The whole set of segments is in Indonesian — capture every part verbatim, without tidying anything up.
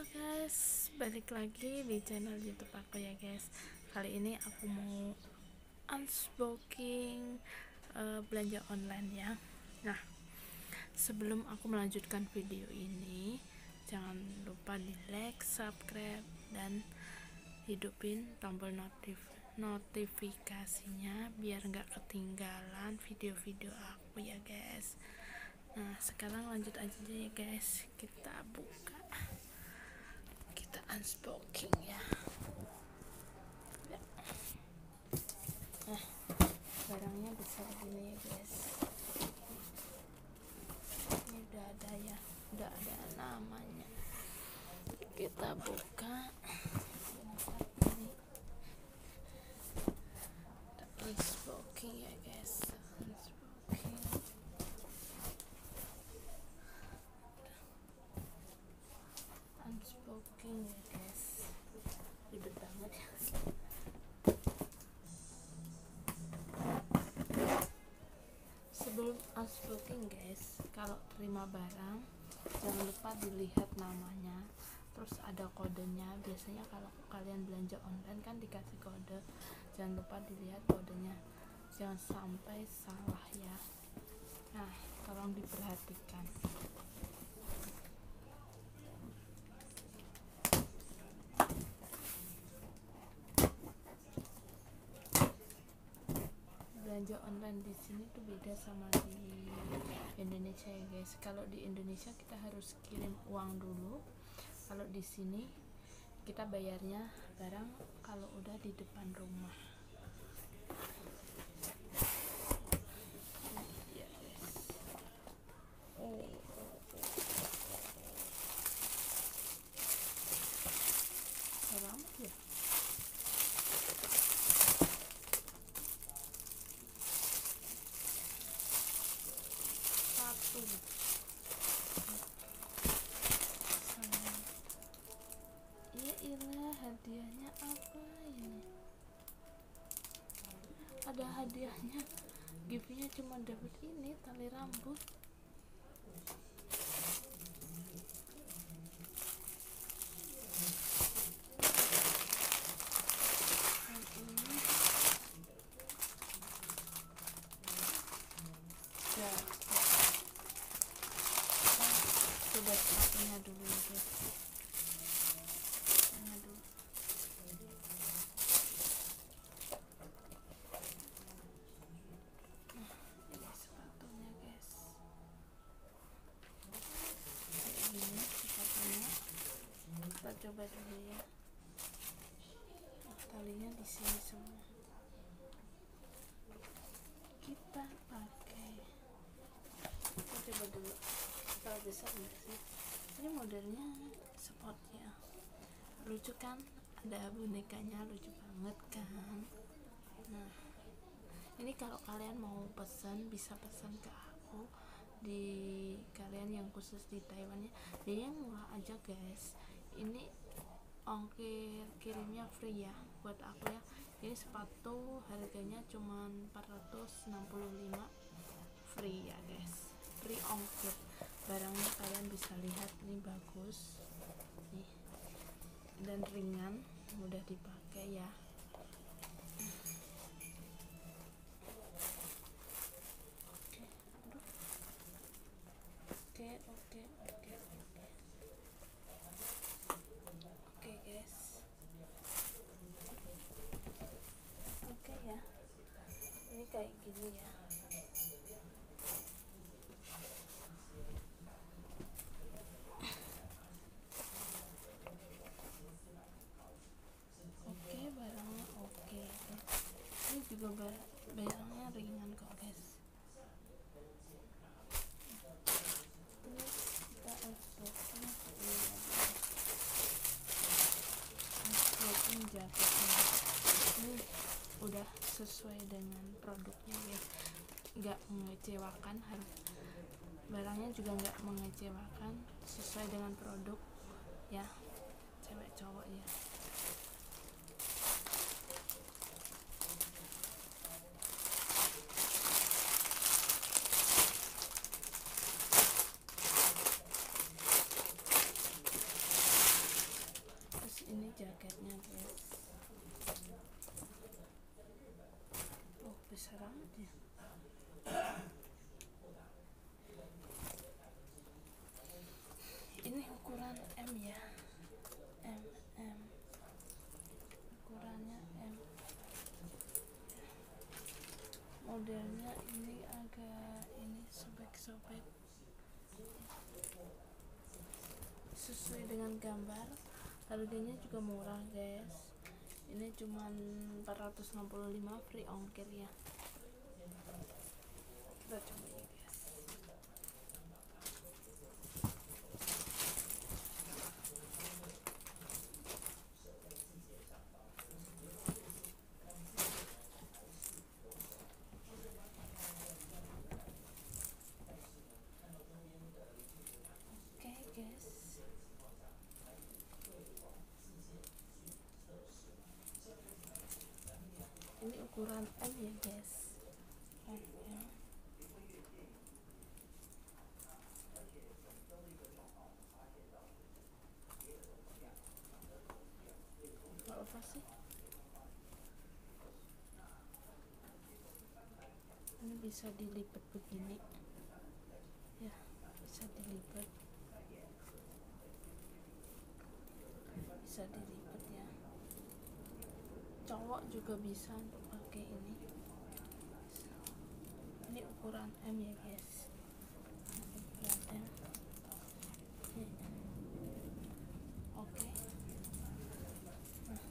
Halo guys, balik lagi di channel YouTube aku ya guys. Kali ini aku mau unboxing uh, belanja online ya. Nah, sebelum aku melanjutkan video ini, jangan lupa di like, subscribe, dan hidupin tombol notif notifikasinya biar nggak ketinggalan video-video aku ya guys. Nah, sekarang lanjut aja ya guys, kita buka, kita unboxing ya. Nah, barangnya besar gini ya guys. Ini udah ada ya, udah ada namanya. Kita buka. Ini unboxing ya guys. Unboxing. Unboxing ya guys. Ribet banget ya. Sebelum unboxing guys, kalau terima barang jangan lupa dilihat namanya, terus ada kodenya. Biasanya kalau kalian belanja online kan dikasih kode, jangan lupa dilihat kodenya, jangan sampai salah ya. Nah, tolong diperhatikan. Belanja online di sini tuh beda sama di Indonesia ya guys. Kalau di Indonesia kita harus kirim uang dulu. Kalau di sini kita bayarnya barang kalau udah di depan rumah. Ya guys. Oh. Selamat ya. Satu. Ya ilah, hadiahnya apa ini? Ada hadiahnya, giftnya cuma dapat ini tali rambut. Dan ini ya, coba sepatunya dulu ya guys. Sepatunya dulu. Nah, ini sepatunya guys. Kayak gini sepatunya. Kita coba dulu ya. Talinya di sini semua. Kita pakai. Kita coba dulu. Kalau besar enggak sih? Ini modelnya sport ya. Lucu kan? Ada bonekanya, lucu banget kan? Nah, ini kalau kalian mau pesan bisa pesan ke aku di kalian yang khusus di Taiwan ya. Dia murah aja guys. Ini ongkir kirimnya free ya buat aku ya. Ini sepatu harganya cuma empat ratus enam puluh lima, free ya guys, free ongkir. Barangnya kalian bisa lihat, ini bagus nih dan ringan, mudah dipakai ya. Oke oke oke oke oke guys. Oke ya, ini kayak gini ya. Oke, barangnya oke guys. Ini juga bar- barangnya ringan kok guys. Terus kita unboxing unboxing jaketnya. Ini udah sesuai dengan produknya guys, nggak mengecewakan. Harus barangnya juga nggak mengecewakan, sesuai dengan produk ya, cewek cowok ya. jaketnya guys. Oh besar banget ya. Ini ukuran M ya, M M ukurannya M. Modelnya ini agak ini sobek-sobek sesuai dengan gambar. Harganya juga murah guys, ini cuman empat ratus enam puluh lima free ongkir ya. Kita coba ya guys. Oke guys, ini ukuran M ya guys, M, M. Apa sih ini, bisa dilipat begini ya, bisa dilipat, bisa dilipat ya. Cowok juga bisa untuk pakai ini. Ini ukuran M ya guys, ukuran M. Ini. Oke. Nah.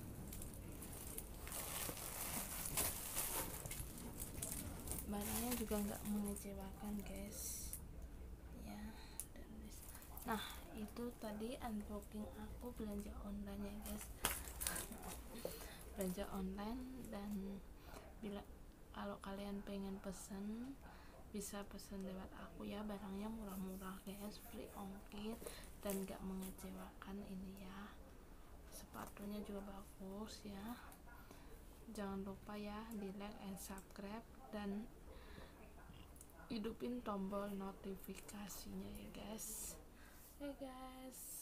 Barangnya juga nggak mengecewakan guys ya. Dan nah itu tadi unboxing aku belanja online ya guys, belanja online. Dan bila kalau kalian pengen pesen bisa pesen lewat aku ya, barangnya murah-murah guys, free ongkir dan gak mengecewakan ini ya. Sepatunya juga bagus ya. Jangan lupa ya di like and subscribe dan hidupin tombol notifikasinya ya guys. Hey guys.